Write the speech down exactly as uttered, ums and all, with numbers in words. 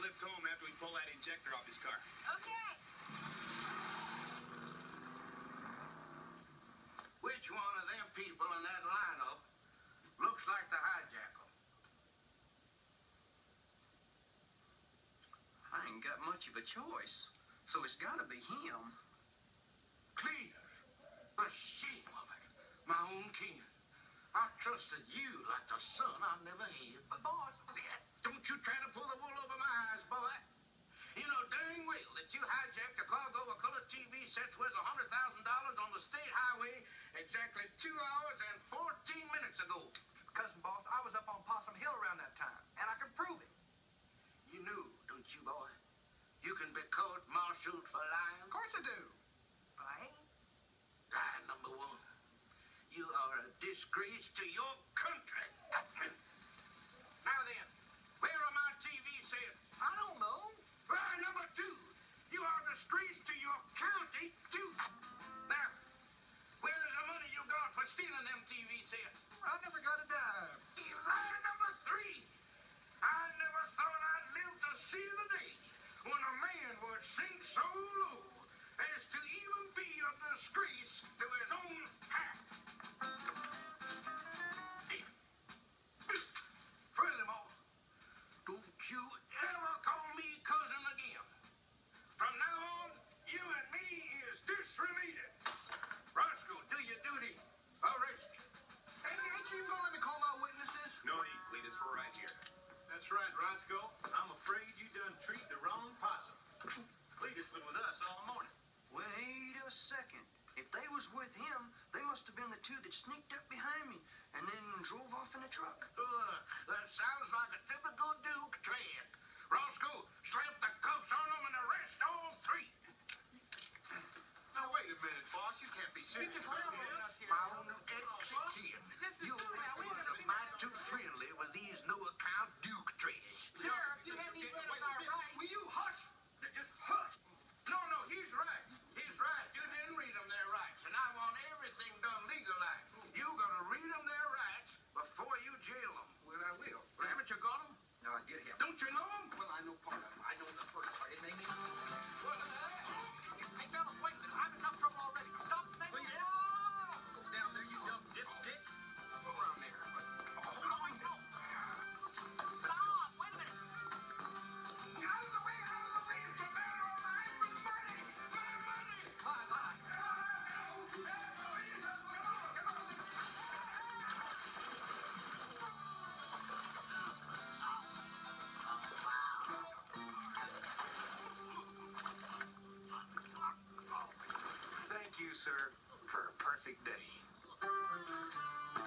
lift home after we pull that injector off his car. Okay. Which one of them people in that lineup looks like the hijacker? I ain't got much of a choice, so it's gotta be him. Cleetus, the shame of it. My own kin. I trusted you like the son I never had. But, boss, don't you try to pull the wool over my eyes, boy. You know dang well that you hijacked a cargo of color T V sets worth one hundred thousand dollars on the state highway exactly two hours and fourteen minutes ago. Cousin, boss, I was up on Possum Hill around that time, and I can prove it. You knew, don't you, boy? You can be court-martialed for lying. Of course I do. But I ain't. Lie number one. You are a disgrace to your country. Now then, where are my T V sets? I don't know. Lie number two. You are a disgrace to your county, too. Now, where is the money you got for stealing them T V sets? I never got a dime. Lie number three. I never thought I'd live to see the day when a man would sink so low as to even be a disgrace to his own pack. Furthermore, don't you ever call me cousin again. From now on, you and me is disrelated. Roscoe, do your duty. Arrest him. Hey, ain't you gonna let me call my witnesses? No need, Cleetus. We're right here. That's right, Roscoe. I'm afraid you done treated the wrong possum. Cleetus been with us all morning. Wait a second. If they was with him, they must have been the two that sneaked up behind me and then drove off in a truck. Uh, that sounds like a typical Duke trick. Roscoe, slap the cuffs on them and arrest all three. Now, wait a minute, boss. You can't be serious. just ran away out here. My own ex-kid. You are might too friendly with these no-account Duke trays. Sheriff, you haven't even read us our rights. Will you hush? Just hush. No, no, he's right. He's right. You didn't read them their rights, and I want everything done legalized. You gotta read them their rights before you jail them. Well, I will. Well, haven't you got them? No, I get him. Don't you know them? Well, I know part of them. I know the first part. His name is... Hey, fellas, wait a minute. I'm in enough trouble already. Stop the thing. Cleetus. Go down there, you dumb dipstick. Go around there. Hold on. No. Stop. Wait a minute. Out of the way, out of the way. It's a matter of life and money. My money. Lie, lie. Thank you, sir, for a perfect day.